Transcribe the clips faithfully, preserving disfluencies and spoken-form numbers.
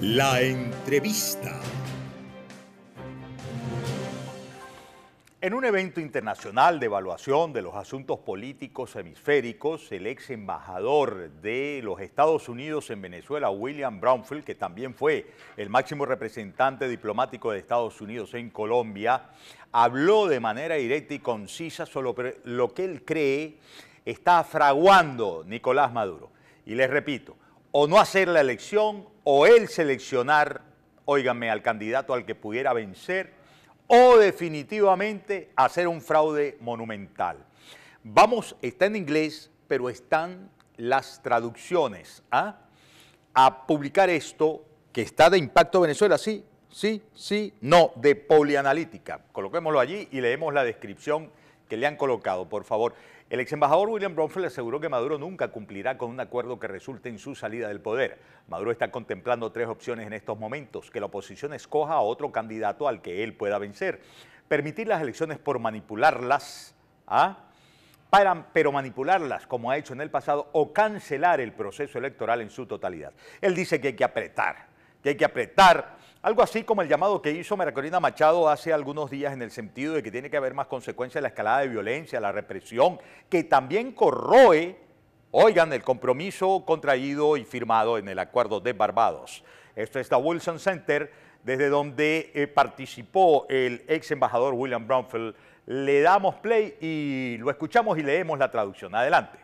La entrevista. En un evento internacional de evaluación de los asuntos políticos hemisféricos, el ex embajador de los Estados Unidos en Venezuela, William Brownfield, que también fue el máximo representante diplomático de Estados Unidos en Colombia, habló de manera directa y concisa sobre lo que él cree está fraguando Nicolás Maduro. Y les repito, o no hacer la elección, o él seleccionar, óiganme, al candidato al que pudiera vencer, o definitivamente hacer un fraude monumental. Vamos, está en inglés, pero están las traducciones ¿ah? a publicar esto, que está de Impacto Venezuela, sí, sí, sí, no, de Polianalítica. Coloquémoslo allí y leemos la descripción que le han colocado, por favor. El ex embajador William Brownfield aseguró que Maduro nunca cumplirá con un acuerdo que resulte en su salida del poder. Maduro está contemplando tres opciones en estos momentos: que la oposición escoja a otro candidato al que él pueda vencer, permitir las elecciones por manipularlas, ¿ah? Para, pero manipularlas como ha hecho en el pasado, o cancelar el proceso electoral en su totalidad. Él dice que hay que apretar, que hay que apretar, algo así como el llamado que hizo María Corina Machado hace algunos días en el sentido de que tiene que haber más consecuencias en la escalada de violencia, la represión, que también corroe, oigan, el compromiso contraído y firmado en el Acuerdo de Barbados. Esto es la Wilson Center, desde donde eh, participó el ex embajador William Brownfield. Le damos play y lo escuchamos y leemos la traducción. Adelante.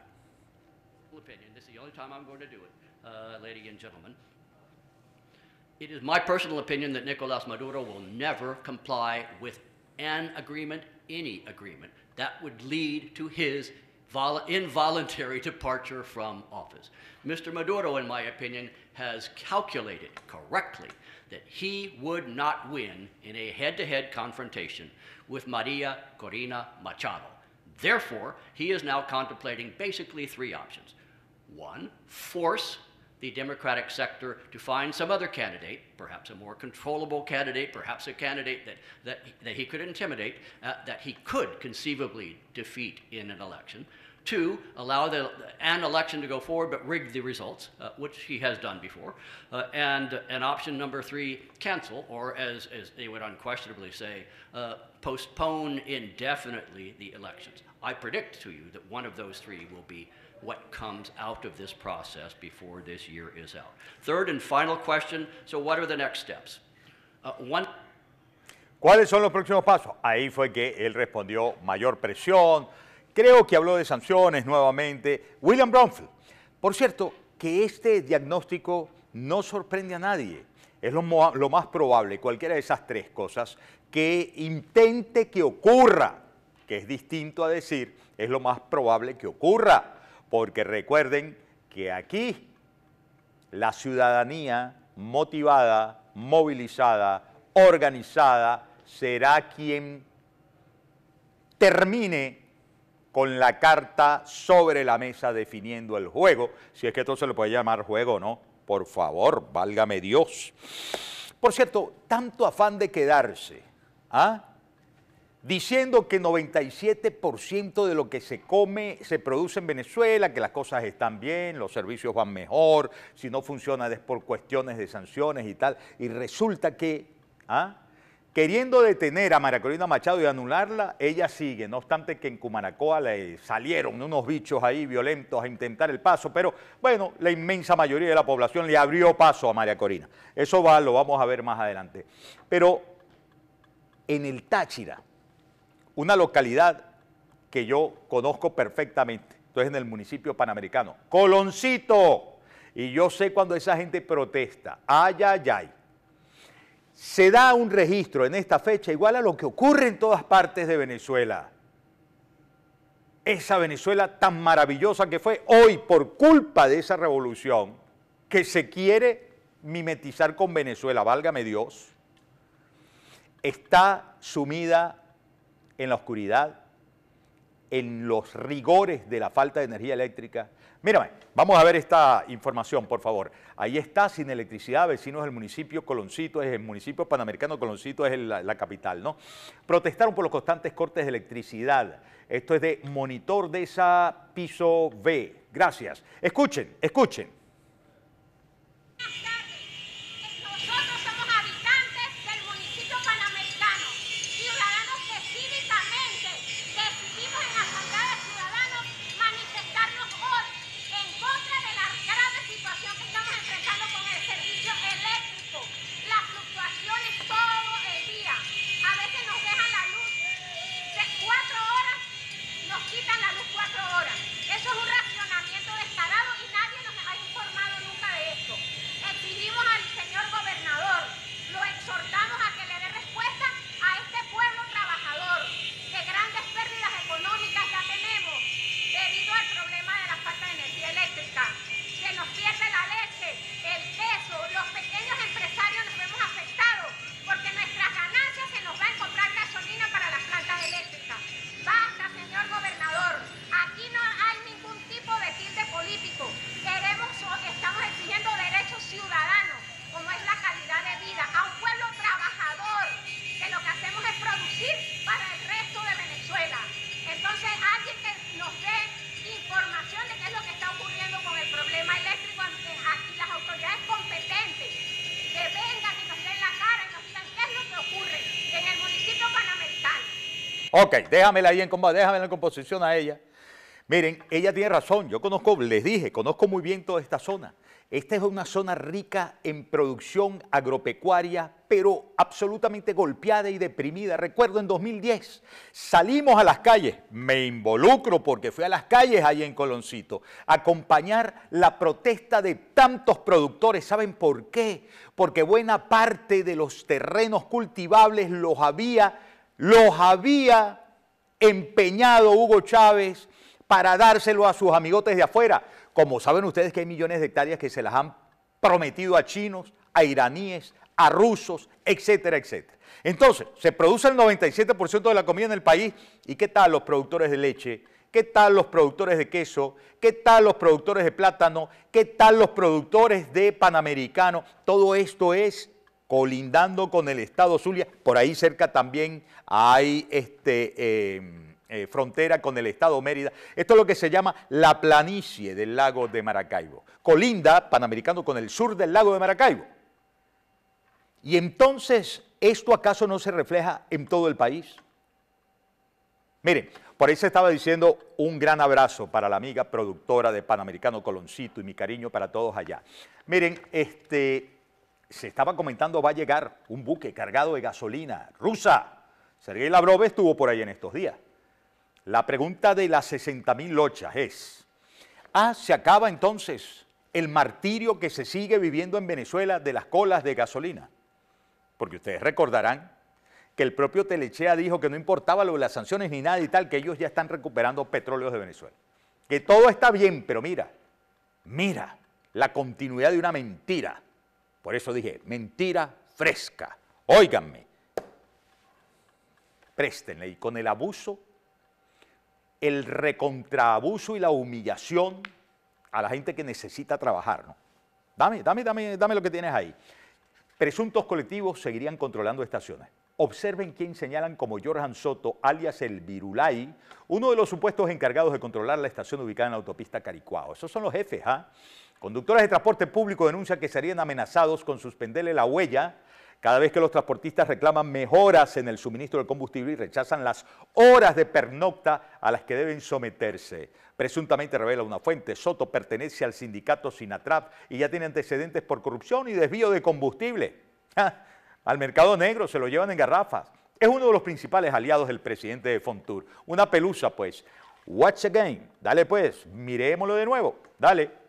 It is my personal opinion that Nicolás Maduro will never comply with an agreement, any agreement, that would lead to his vol involuntary departure from office. Mister Maduro, in my opinion, has calculated correctly that he would not win in a head-to-head confrontation with Maria Corina Machado. Therefore, he is now contemplating basically three options. One, force the Democratic sector to find some other candidate, perhaps a more controllable candidate, perhaps a candidate that, that, that he could intimidate, uh, that he could conceivably defeat in an election. Two, allow the, an election to go forward but rig the results, uh, which he has done before. Uh, and, and option number three, cancel, or as, as they would unquestionably say, uh, postpone indefinitely the elections. I predict to you that one of those three will be what comes out of this process before this year is out. Third and final question, so what are the next steps? Uh, one ¿Cuáles son los próximos pasos? Ahí fue que él respondió: mayor presión. Creo que habló de sanciones nuevamente. William Brownfield. Por cierto, que este diagnóstico no sorprende a nadie. Es lo, lo más probable, cualquiera de esas tres cosas, que intente que ocurra, que es distinto a decir, es lo más probable que ocurra. Porque recuerden que aquí la ciudadanía motivada, movilizada, organizada, será quien termine con la carta sobre la mesa definiendo el juego, si es que esto se le puede llamar juego o no. Por favor, válgame Dios. Por cierto, tanto afán de quedarse, ¿ah? diciendo que noventa y siete por ciento de lo que se come se produce en Venezuela, que las cosas están bien, los servicios van mejor, si no funciona es por cuestiones de sanciones y tal, y resulta que, ¿ah? queriendo detener a María Corina Machado y anularla, ella sigue, no obstante que en Cumanacoa le salieron unos bichos ahí violentos a intentar el paso, pero bueno, la inmensa mayoría de la población le abrió paso a María Corina. Eso va, lo vamos a ver más adelante. Pero en el Táchira, una localidad que yo conozco perfectamente, esto es en el municipio panamericano, Coloncito, y yo sé cuando esa gente protesta, ay, ay, ay, se da un registro en esta fecha igual a lo que ocurre en todas partes de Venezuela. Esa Venezuela tan maravillosa que fue hoy por culpa de esa revolución que se quiere mimetizar con Venezuela, válgame Dios, está sumida en la oscuridad, en los rigores de la falta de energía eléctrica. Mírame, vamos a ver esta información, por favor. Ahí está, sin electricidad, vecinos del municipio Coloncito, es el municipio panamericano, Coloncito es el, la, la capital, ¿no? Protestaron por los constantes cortes de electricidad. Esto es de Monitor de esa Piso B. Gracias. Escuchen, escuchen. Buenas tardes. Ok, déjamela ahí en, déjamela en composición a ella. Miren, ella tiene razón. Yo conozco, les dije, conozco muy bien toda esta zona. Esta es una zona rica en producción agropecuaria, pero absolutamente golpeada y deprimida. Recuerdo en dos mil diez, salimos a las calles, me involucro porque fui a las calles ahí en Coloncito, a acompañar la protesta de tantos productores. ¿Saben por qué? Porque buena parte de los terrenos cultivables los había, los había empeñado Hugo Chávez para dárselo a sus amigotes de afuera. Como saben ustedes que hay millones de hectáreas que se las han prometido a chinos, a iraníes, a rusos, etcétera, etcétera. Entonces, se produce el noventa y siete por ciento de la comida en el país. ¿Y qué tal los productores de leche? ¿Qué tal los productores de queso? ¿Qué tal los productores de plátano? ¿Qué tal los productores de panamericano? Todo esto es colindando con el estado Zulia. Por ahí cerca también hay este... Eh, Eh, frontera con el estado Mérida. Esto es lo que se llama la planicie del lago de Maracaibo. Colinda, Panamericano, con el sur del lago de Maracaibo. Y entonces, ¿esto acaso no se refleja en todo el país? Miren, por ahí se estaba diciendo un gran abrazo para la amiga productora de Panamericano Coloncito y mi cariño para todos allá. Miren, este, se estaba comentando, va a llegar un buque cargado de gasolina rusa. Sergei Lavrov estuvo por ahí en estos días. La pregunta de las sesenta mil lochas es, ¿ah, se acaba entonces el martirio que se sigue viviendo en Venezuela de las colas de gasolina? Porque ustedes recordarán que el propio Telechea dijo que no importaba lo de las sanciones ni nada y tal, que ellos ya están recuperando petróleos de Venezuela. Que todo está bien, pero mira, mira la continuidad de una mentira. Por eso dije, mentira fresca. Óiganme, préstenle y con el abuso, el recontraabuso y la humillación a la gente que necesita trabajar, ¿no? Dame, dame, dame, dame lo que tienes ahí. Presuntos colectivos seguirían controlando estaciones. Observen quién señalan como Jorjan Soto, alias el Virulay, uno de los supuestos encargados de controlar la estación ubicada en la autopista Caricuao. Esos son los jefes, ¿ah? Conductores de transporte público denuncian que serían amenazados con suspenderle la huella cada vez que los transportistas reclaman mejoras en el suministro del combustible y rechazan las horas de pernocta a las que deben someterse. Presuntamente, revela una fuente, Soto pertenece al sindicato Sinatrap y ya tiene antecedentes por corrupción y desvío de combustible. ¡Ja! Al mercado negro se lo llevan en garrafas. Es uno de los principales aliados del presidente de Fontur. Una pelusa, pues. Watch again. Dale, pues. Mirémoslo de nuevo. Dale.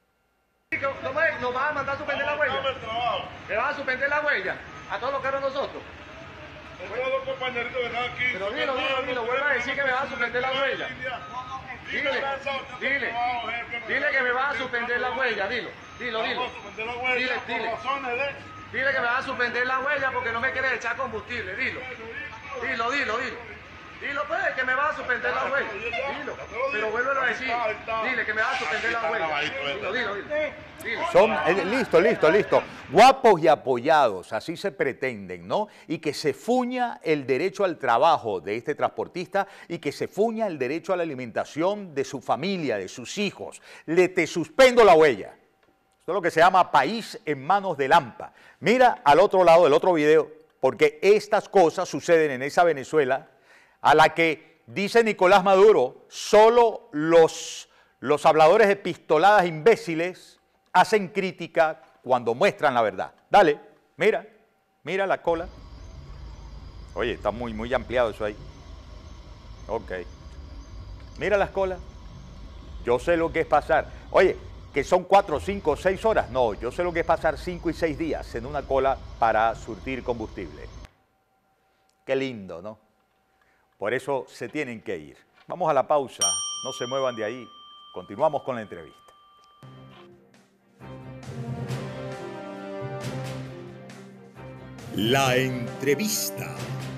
¿Nos vas a mandar a suspender la huella? ¿Le vas a suspender la huella a todos los carros nosotros? Tengo dos compañeritos que están aquí. Pero dilo, dilo, dilo, vuelve a decir que me vas a suspender la huella. Dile, dile, dile que me vas a suspender la huella, dilo, dilo, dilo. Dile, dile. Dile que me vas a suspender la huella porque no me quieres echar combustible, dilo. Dilo, dilo, dilo. Dilo, pues, que me vas a suspender la huella. Dilo, pero vuélvelo a decir. Dile que me vas a suspender la huella. Dilo, dilo, dilo. dilo. Son, eh, listo, listo, listo. Guapos y apoyados, así se pretenden, ¿no? Y que se fuña el derecho al trabajo de este transportista y que se fuña el derecho a la alimentación de su familia, de sus hijos. Le te suspendo la huella. Esto es lo que se llama país en manos de Lampa. Mira al otro lado del otro video, porque estas cosas suceden en esa Venezuela a la que, dice Nicolás Maduro, solo los, los habladores de pistoladas imbéciles hacen crítica cuando muestran la verdad. Dale, mira, mira la cola. Oye, está muy, muy ampliado eso ahí. Ok. Mira las colas. Yo sé lo que es pasar. Oye, que son cuatro, cinco, seis horas. No, yo sé lo que es pasar cinco y seis días en una cola para surtir combustible. Qué lindo, ¿no? Por eso se tienen que ir. Vamos a la pausa, no se muevan de ahí. Continuamos con la entrevista. La entrevista.